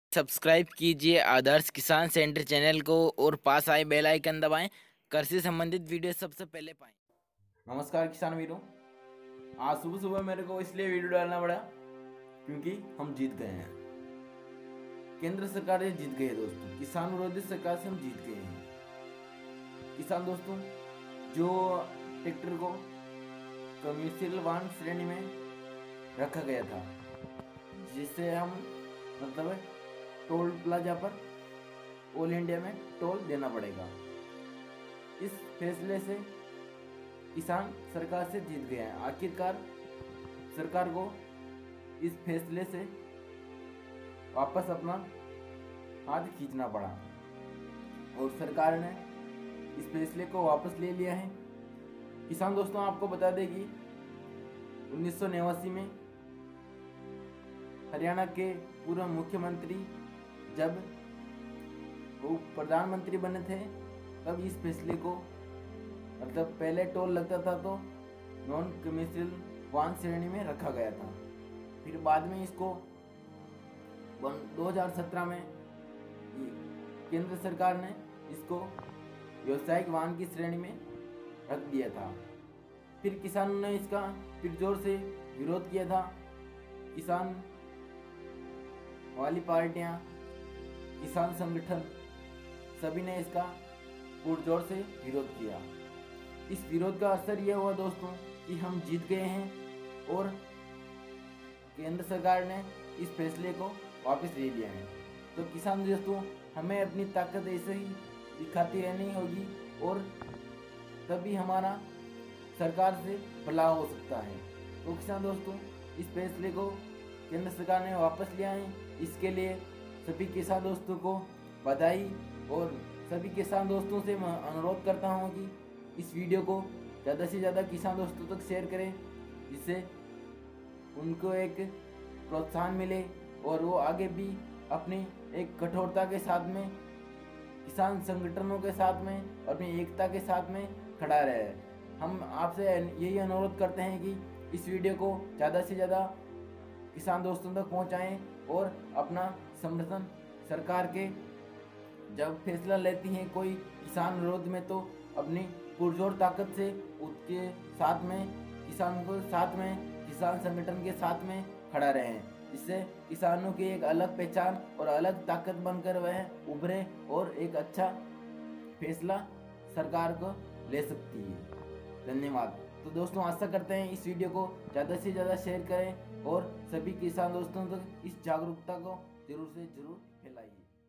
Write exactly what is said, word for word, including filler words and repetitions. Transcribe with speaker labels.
Speaker 1: Subscribe कीजिए आदर्श किसान centre channel को और पास आए बेल आइकन दबाएं। कृषि से संबंधित वीडियो सबसे पहले पाएं।
Speaker 2: नमस्कार किसान वीरों, आज सुबह सुबह मेरे को इसलिए वीडियो डालना पड़ा क्योंकि हम जीत गए हैं। केंद्र सरकार से जीत गई है दोस्तों, किसान विरोधी सरकार से हम जीत गए हैं। किसान दोस्तों, जो ट्रैक्टर को कमर्शियल वाहन श्रेणी में रखा गया था, जिससे हम मतलब टोल प्लाजा पर ऑल इंडिया में टोल देना पड़ेगा, इस फैसले से किसान सरकार से जीत गए हैं। आखिरकार सरकार को इस फैसले से वापस अपना हाथ खींचना पड़ा और सरकार ने इस फैसले को वापस ले लिया है। किसान दोस्तों, आपको बता दें कि उन्नीस सौ नवासी में हरियाणा के पूर्व मुख्यमंत्री जब वो प्रधानमंत्री बने थे, तब इस फैसले को मतलब पहले टोल लगता था तो नॉन कमर्शियल वाहन श्रेणी में रखा गया था। फिर बाद में इसको दो हज़ार सत्रह में केंद्र सरकार ने इसको व्यावसायिक वाहन की श्रेणी में रख दिया था। फिर किसानों ने इसका फिर जोर से विरोध किया था। किसान वाली पार्टियां, किसान संगठन सभी ने इसका पुरजोर से विरोध किया। इस विरोध का असर यह हुआ दोस्तों कि हम जीत गए हैं और केंद्र सरकार ने इस फैसले को वापस ले लिया है। तो किसान दोस्तों, हमें अपनी ताकत ऐसे ही दिखाती रहनी होगी और तभी हमारा सरकार से भला हो सकता है। तो किसान दोस्तों, इस फैसले को केंद्र सरकार ने वापस लिया है, इसके लिए सभी किसान दोस्तों को बधाई। और सभी किसान दोस्तों से मैं अनुरोध करता हूं कि इस वीडियो को ज़्यादा से ज़्यादा किसान दोस्तों तक शेयर करें, जिससे उनको एक प्रोत्साहन मिले और वो आगे भी अपनी एक कठोरता के साथ में किसान संगठनों के साथ में अपनी एकता के साथ में खड़ा रहे। हम आपसे यही अनुरोध करते हैं कि इस वीडियो को ज़्यादा से ज़्यादा किसान दोस्तों तक पहुंचाएं और अपना समर्थन सरकार के जब फैसला लेती हैं कोई किसान विरोध में, तो अपनी पुरजोर ताकत से उसके साथ में किसान को साथ में किसान संगठन के साथ में खड़ा रहें, जिससे किसानों की एक अलग पहचान और अलग ताकत बनकर वह उभरे और एक अच्छा फैसला सरकार को ले सकती है। धन्यवाद। तो दोस्तों, आशा करते हैं इस वीडियो को ज़्यादा से ज़्यादा शेयर करें और सभी किसान दोस्तों तक इस जागरूकता को जरूर से जरूर फैलाइए।